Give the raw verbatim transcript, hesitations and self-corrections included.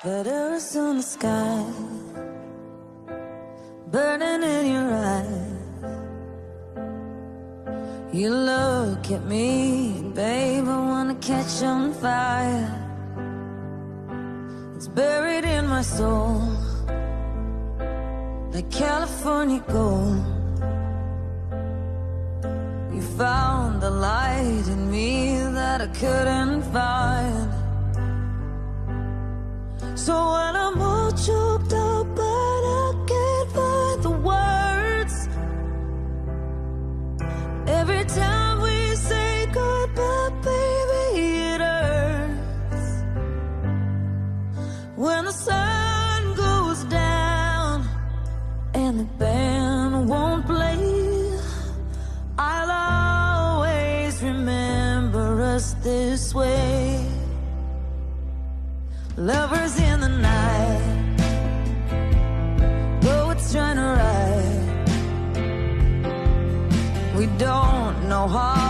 Letters on the sky, burning in your eyes. You look at me, babe, I wanna catch on fire. It's buried in my soul, like California gold. You found the light in me that I couldn't find. So when I'm all choked up but I can't find the words, every time we say goodbye, baby, it hurts. When the sun goes down and the band won't play, I'll always remember us this way. Lovers in the night, poets trying to write. We don't know how